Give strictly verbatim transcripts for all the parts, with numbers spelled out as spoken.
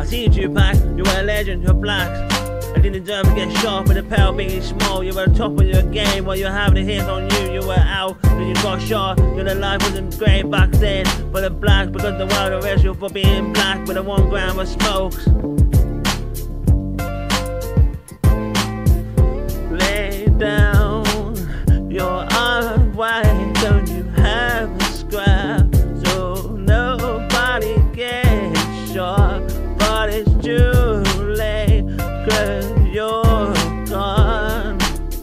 see you, Tupac. You were a legend, you're black. I didn't deserve to get shot with a pale being small. You were on top of your game while you're having a hit on you. You were out, then you got shot. Your life wasn't great back then for the black, because the world arrests you for being black with a one gram of smokes. Lay down your arm, why don't you have a scrap so nobody gets shot? But it's too late, 'cause you're gone.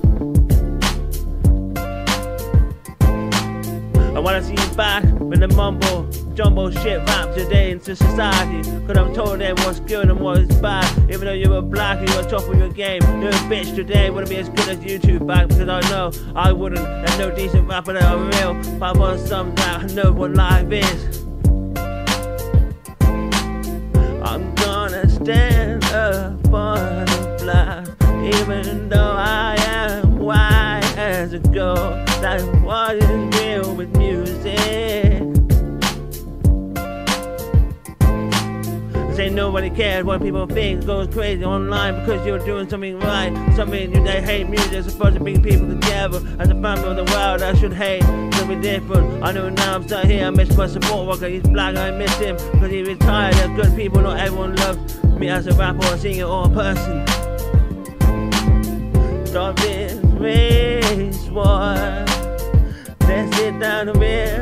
I wanna see you back with the mumble jumbo shit rap today into society, 'cause I'm told that what's good and what is bad. Even though you were black and you were top of your game, you're a bitch today, wouldn't be as good as you two back, because I know I wouldn't. There's no decent rapper that are real, but I want some that know what life is. I'm gonna stand up for the black, even though I am white as a ghost. That's what is real with music. Say nobody cares what people think, goes crazy online because you're doing something right, something you they hate music, supposed to bring people together. As a family of the world, I should hate something different. I know now I'm still here, I miss my support worker, he's black, I miss him, because he retired. They're good people, not everyone loves me as a rapper or singer or a person. Stop this race war, let's sit down and real